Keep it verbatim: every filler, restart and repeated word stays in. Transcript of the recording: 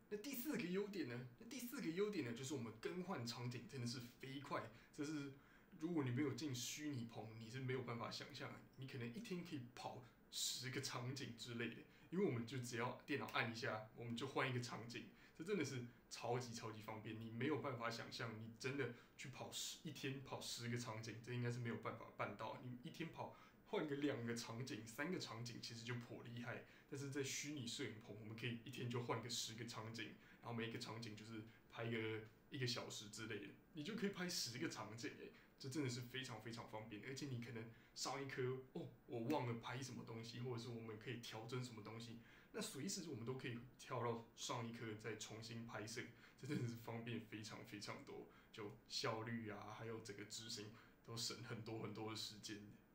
那第四个优点呢？那第四个优点呢，就是我们更换场景真的是飞快。这是如果你没有进虚拟棚，你是没有办法想象，你可能一天可以跑十个场景之类的。因为我们就只要电脑按一下，我们就换一个场景，这真的是超级超级方便。你没有办法想象，你真的去跑十一天跑十个场景，这应该是没有办法办到。你一天跑换个两个场景、三个场景，其实就颇厉害。但是在虚拟摄影棚，我们可以一天就换个十个场景，然后每一个场景就是拍个一个小时之类的，你就可以拍十个场景诶，这真的是非常非常方便。而且你可能上一颗哦，我忘了拍什么东西，或者是我们可以调整什么东西，那随时我们都可以跳到上一颗再重新拍摄，这真的是方便非常非常多，就效率啊，还有整个执行都省很多很多的时间。